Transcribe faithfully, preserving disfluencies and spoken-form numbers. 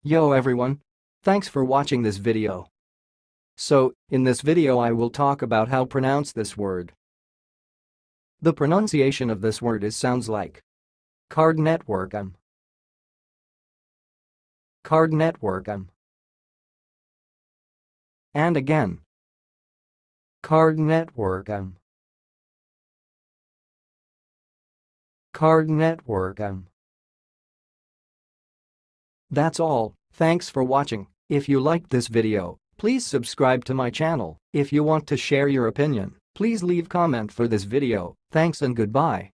Yo everyone! Thanks for watching this video. So, in this video I will talk about how pronounce this word. The pronunciation of this word is sounds like Cartoonnetworkcom. Cartoonnetworkcom. And again. Cartoonnetworkcom. Cartoonnetworkcom. That's all, thanks for watching. If you liked this video, please subscribe to my channel. If you want to share your opinion, please leave comment for this video. Thanks and goodbye.